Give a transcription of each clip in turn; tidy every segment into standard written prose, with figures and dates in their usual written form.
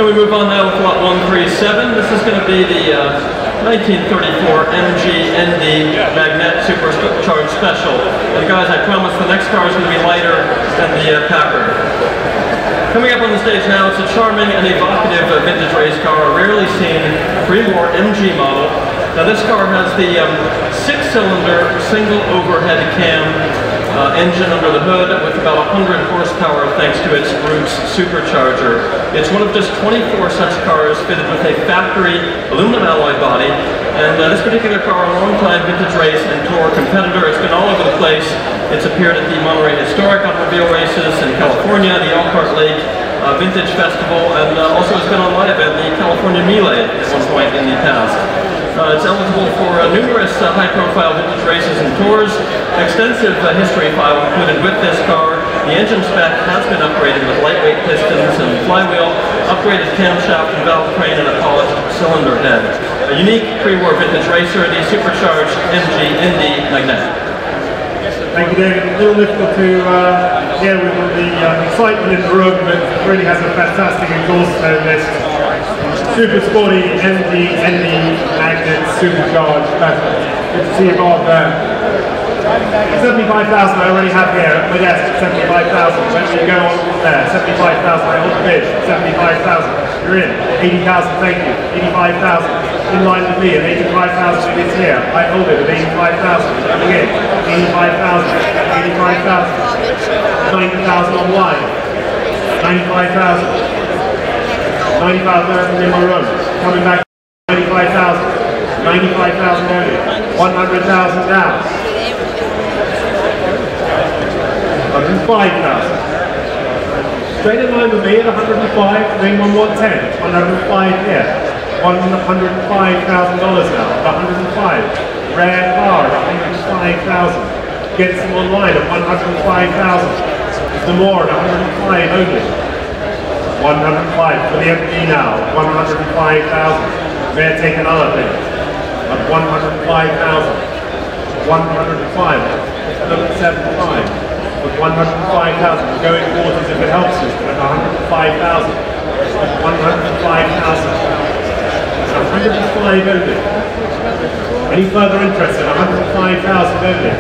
we move on now with lot 137. This is going to be the 1934 MG ND Magnette Supercharged Special. And guys, I promise the next car is going to be lighter than the Packard. Coming up on the stage now, it's a charming and evocative vintage race car, a rarely seen pre-war MG model. Now this car has the 6-cylinder single overhead cam engine under the hood with about 100 horsepower thanks to its Rudge Supercharger. It's one of just 24 such cars fitted with a factory aluminum alloy body, and this particular car, a long-time vintage race and tour competitor. It's been all over the place. It's appeared at the Monterey Historic Automobile Races in California, the Elkhart Lake Vintage Festival, and also has been on live at the California Melee at one point in the past. It's eligible for numerous high-profile vintage races and tours. Extensive history file included with this car. The engine spec has been upgraded with lightweight pistons and flywheel, upgraded camshaft and valve train, and a polished cylinder head. A unique pre-war vintage racer, the Supercharged MG ND Magnette. Thank you, David. A little difficult to hear with all the excitement in the room, but it really has a fantastic exhaust on this. Super sporty ND Magnette Supercharged Special. Good to see you, Bob. 75,000 I already have here at my desk. 75,000. When you go on there, 75,000. I hold the bid. 75,000. You're in. 80,000. Thank you. 85,000. In line with me at 85,000 it is here. I hold it at 85,000. Coming in. 85,000. 85,000. 90,000 online. 95,000. 95,000 in my room. Coming back. 95,000. 95,000 only. 100,000 now. 105,000. Straight in line with me at 105. Ring 1110. 105 here. $105,000 now. 105. Rare car at 105,000. Get some online at 105,000. Some more at 105 only. 105 for the MD now. 105,000. May I take another thing? At 105,000. 105. Number 75. At 105,000. Going quarters if it helps you. At 105,000. At 105,000. 105 only. Any further interest in 105,000 only?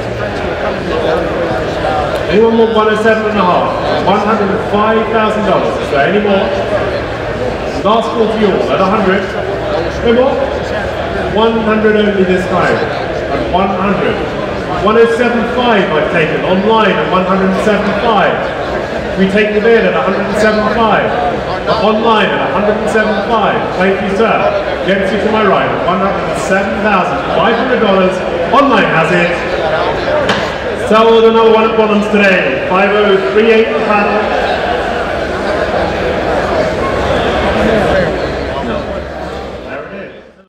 Anyone want 107.5? $105,000. Is there any more? Last call to you all at 100. No more? 100 only this time. At 100. 107.5 I've taken online at 107.5. We take the bid at 107.5. Online at 107.5. Thank you, sir. Gets you to my right at $107,500. Online has it. Sell another one at Bonhams today. 5038 panel.